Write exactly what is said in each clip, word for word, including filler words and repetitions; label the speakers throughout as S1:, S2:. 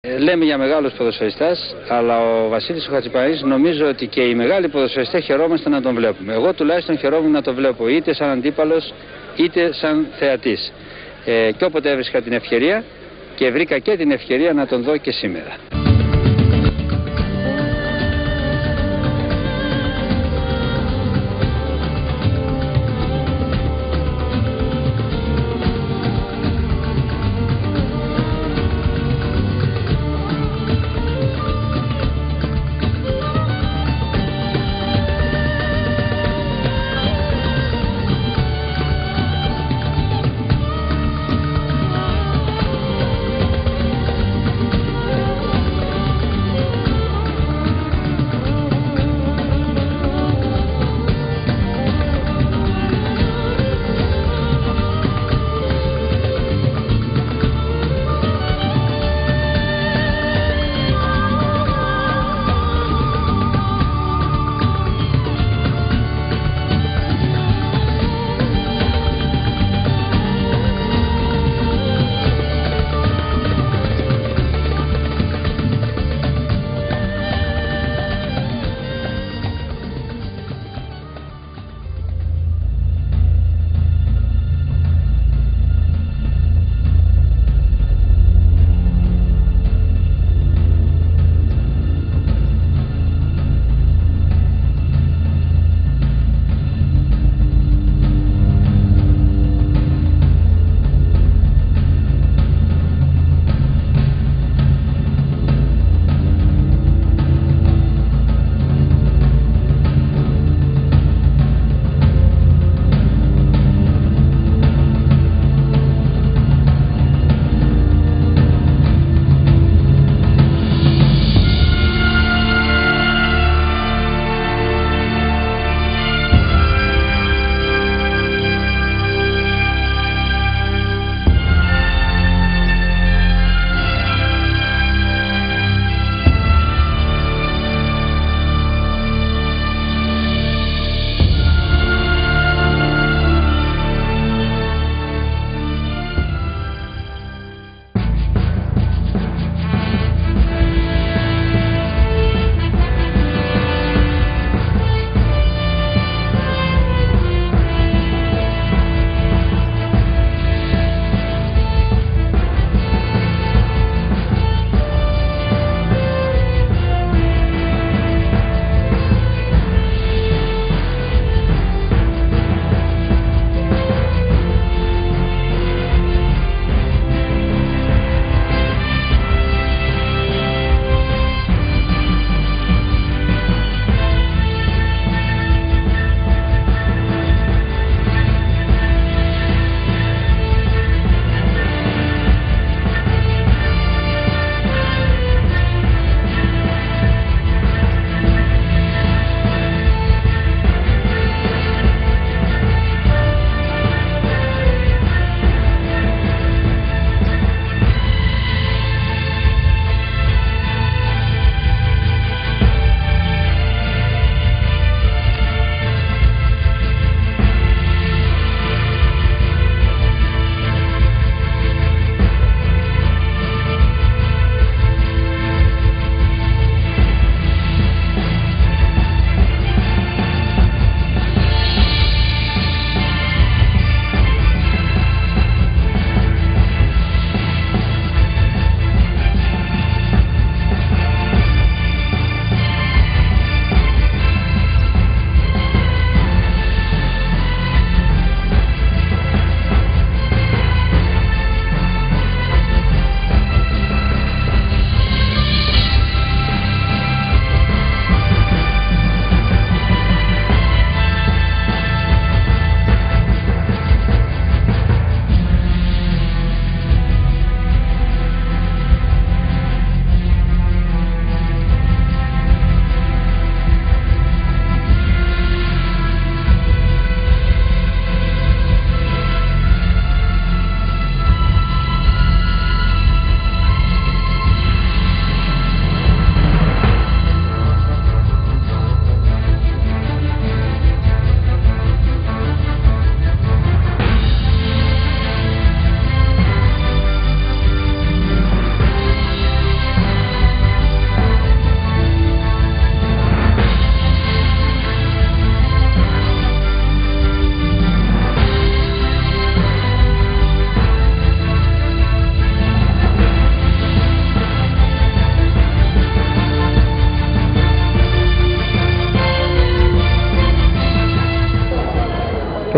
S1: Λέμε για μεγάλους ποδοσφαιριστές, αλλά ο Βασίλης ο Χατζηπαναγής νομίζω ότι και οι μεγάλοι ποδοσφαιριστές χαιρόμαστε να τον βλέπουμε. Εγώ τουλάχιστον χαιρόμουν να τον βλέπω είτε σαν αντίπαλος είτε σαν θεατής. Ε, και όποτε έβρισκα την ευκαιρία, και βρήκα και την ευκαιρία να τον δω και σήμερα.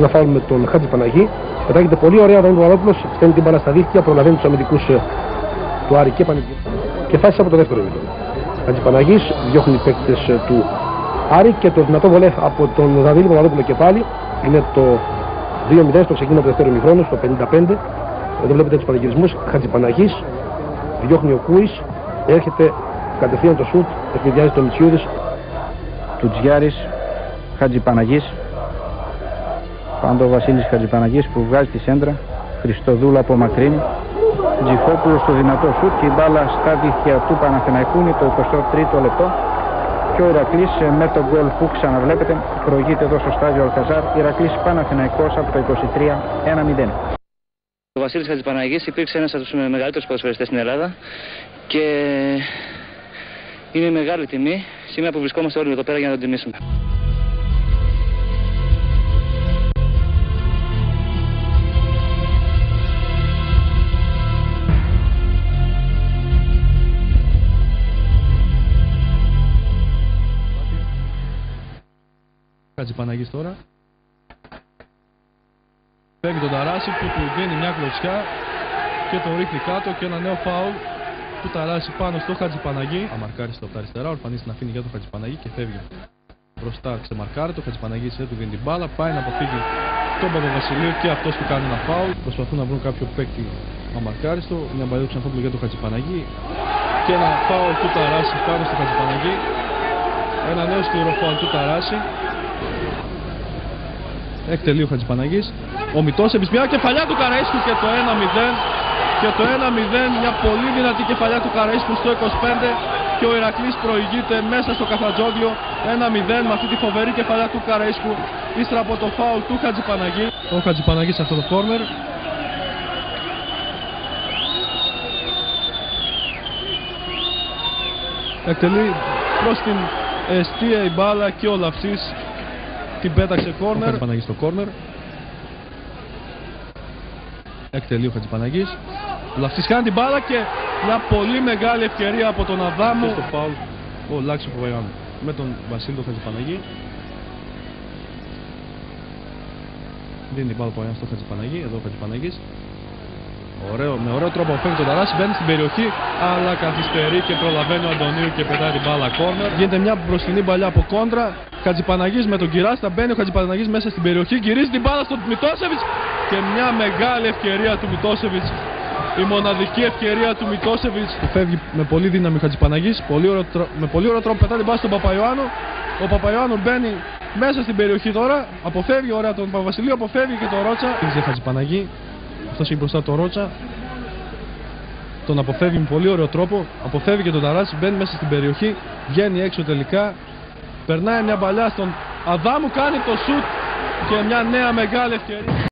S2: ένα φάουλ με τον Χατζη Παναγή. Πετάγεται πολύ ωραία ο Αδάμου Παπαδόπουλος, στέλνει την μπάλα στα δίχτυα, προλαβαίνει τους αμυντικούς του Άρη και Παναγή. Και φτάσει από το δεύτερο ημίχρονο. Χατζη Παναγής διώχνει οι παίκτες του Άρη και το δυνατό βολέ από τον Δαβίλη Παπαδόπουλο και πάλι είναι το δύο μηδέν στο ξεκίνημα του δεύτερου ημιχρόνου, στο πενήντα πέντε. Εδώ βλέπετε τους πανηγυρισμούς. Χατζη Παναγής διώχνει ο Κούης, έρχεται κατευθείαν το σουτ, ευνηδιάζει το Μητσιούδης.
S3: Του Τζιάρης, Χατζη Παναγής. Πάντο ο Βασίλης Χατζη Παναγής που βγάζει τη σέντρα. Χριστοδούλα από μακρύνη. Τζιφόπουλος στο δυνατό σουτ και η μπάλα στα δίχτυα του Παναθηναϊκού είναι το εικοστό τρίτο λεπτό. Και ο Ηρακλής με τον γκολ που ξαναβλέπετε προηγείται εδώ στο στάδιο Αλκαζάρ. Ηρακλής Παναθηναϊκός από το είκοσι τρία ένα μηδέν.
S1: Ο Βασίλης Χατζηπαναγής υπήρξε ένας από τους μεγαλύτερους ποδοσφαιριστές στην Ελλάδα και είναι μεγάλη τιμή σήμερα που βρισκόμαστε όλοι εδώ πέρα για να τον τιμήσουμε.
S4: Χατζηπαναγής τώρα. Παίρνει τον Ταράση που του δίνει μια κλωτσιά και τον ρίχνει κάτω και ένα νέο φάουλ του Ταράση πάνω στο Χατζηπαναγή. Αμαρκάρει στο από τα αριστερά, ο Ορφανής να αφήνει για τον Χατζηπαναγή και φεύγει μπροστά, ξεμαρκάρει το Χατζηπαναγής, δεν του δίνει την μπάλα, πάει να αποφύγει τον Παπαβασιλείου και αυτός του κάνει ένα φάουλ. Προσπαθούν να βρουν κάποιο παίκτη αμαρκάριστο, μια μπαλιά του Ξανθόπουλου για τον Χατζηπαναγή και ένα φάουλ του Ταράση πάνω στο Χατζηπαναγή. Ένα νέο σκληρό φάουλ του Ταράση. Εκτελεί ο Χατζηπαναγής. Ο Μητόσεβιτς, μια κεφαλιά του Καραΐσκου και το ένα μηδέν. Και το ένα μηδέν, μια πολύ δυνατή κεφαλιά του Καραΐσκου στο είκοσι πέντε. Και ο Ηρακλής προηγείται μέσα στο Καφτατζόγλιο ένα μηδέν με αυτή τη φοβερή κεφαλιά του Καραΐσκου ύστερα από το φάουλ του Χατζηπαναγή. Ο Χατζηπαναγής σε αυτό το κόρνερ. Εκτελεί προς την εστία η μπάλα και ο Λαυσής την πέταξε κόρνερ. Ο Χατζηπαναγής στο κόρνερ. Εκτελεί ο Χατζηπαναγής. Ο Λαυσής χάνει την μπάλα και μια πολύ μεγάλη ευκαιρία από τον Αδάμο. Και στο φάουλ ο Λάξης Παπαϊωάννου με τον Βασίλη τον Χατζηπαναγή. Δίνει την μπάλα ο Παπαϊωάννου στο Χατζηπαναγή. Εδώ ο Χατζηπαναγής. Ωραίο, με ωραίο τρόπο φεύγει τον Ταράση, μπαίνει στην περιοχή, αλλά καθυστερεί και προλαβαίνει ο Αντωνίου και πετάει την μπάλα κόρνερ. Γίνεται μια μπροστινή παλιά από κόντρα. Χατζηπαναγής με τον Κυράστα, μπαίνει ο Χατζηπαναγής μέσα στην περιοχή, γυρίζει την μπάλα στον Μητόσεβιτς και μια μεγάλη ευκαιρία του Μητόσεβιτς. Η μοναδική ευκαιρία του Μητόσεβιτς που φεύγει με πολύ δύναμη ο Χατζηπαναγής, πολύ ωραίο, με πολύ ωραίο τρόπο πετάει την μπάλα στον Παπαϊωάννου. Ο Παπαϊωάννου μπαίνει μέσα στην περιοχή τώρα, αποφεύγει ωραία τον Παπαβασιλείο, αποφεύγει και τον Ρότσα. Είχε Χατζηπαναγή. Αυτός έχει μπροστά το Ρότσα. Τον αποφεύγει με πολύ ωραίο τρόπο. Αποφεύγει και τον Ταράση. Μπαίνει μέσα στην περιοχή. Βγαίνει έξω τελικά. Περνάει μια μπαλιά στον Αδάμου. Κάνει το σουτ και μια νέα μεγάλη ευκαιρία.